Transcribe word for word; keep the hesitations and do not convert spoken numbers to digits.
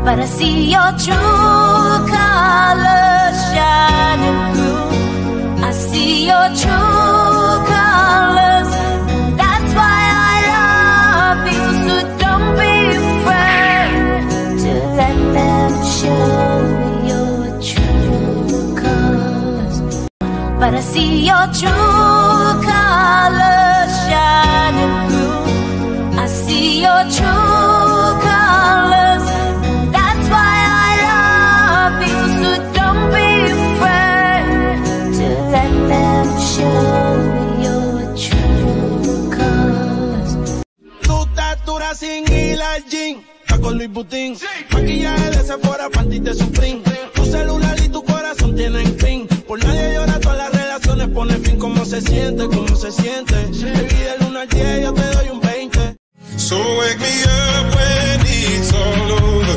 but I see your true colors shining through. I see your true colors, that's why I love you. So don't be afraid to let them show your true colors. But I see your true colors shining through. I see your true colors, that's why I love you. So don't be afraid to let them show your true colors. Tu estatura sin ir al gym, está con Louis Vuitton, maquillaje de Sephora, panty de Supreme. Tu celular y tu corazón tienen pin. Por nadie llora, todas las relaciones pone fin. ¿Cómo se siente? ¿Cómo se siente? Baby, del uno al diez yo te doy un veinte. So wake me up when it's all over.